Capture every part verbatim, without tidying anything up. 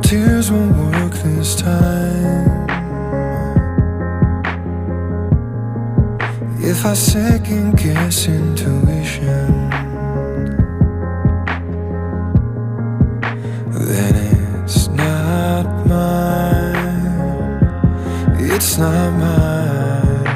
tears won't work this time. If I second guess intuition, then it's not mine. It's not mine.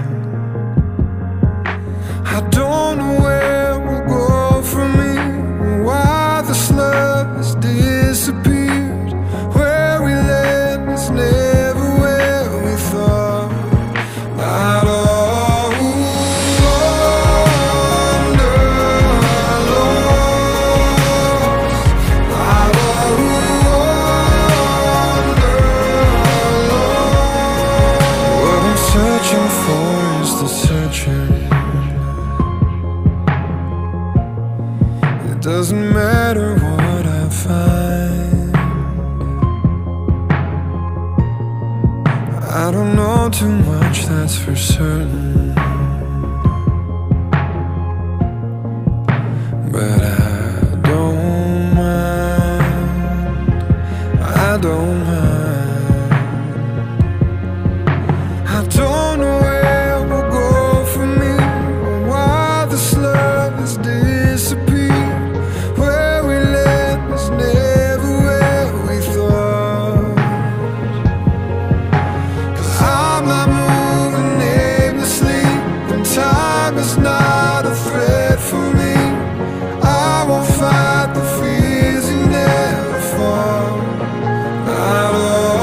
I don't know where we'll go from here, why this love has disappeared. Where we land is never where we thought. Not all. Searching for is the searching. It doesn't matter what I find. I don't know too much, that's for certain, but I don't mind. I don't mind. I don't know where we'll go from here, or why this love has disappeared. Where we land is never where we thought. 'Cause I'm not moving aimlessly, and time is not a threat for me. I won't fight the fears you never fall. Not all.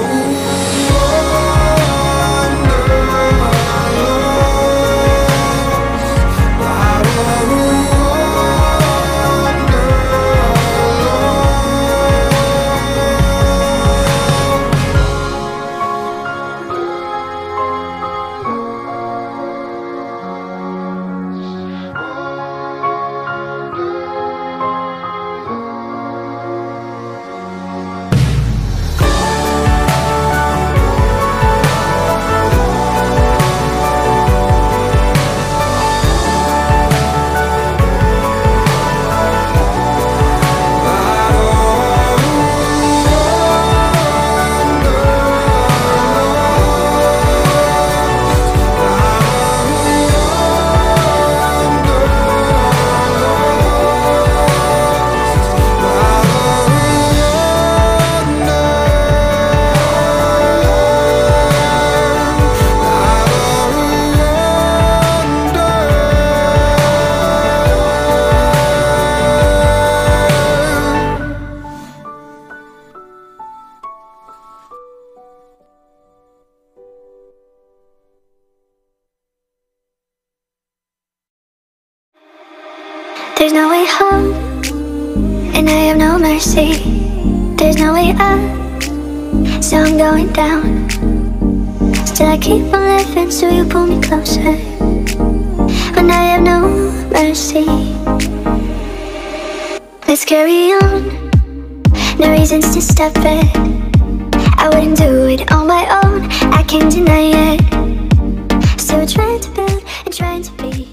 There's no way home, and I have no mercy. There's no way up, so I'm going down. Still I keep on living, so you pull me closer when I have no mercy. Let's carry on, no reasons to stop it. I wouldn't do it on my own, I can't deny it. Still we're trying to build and trying to be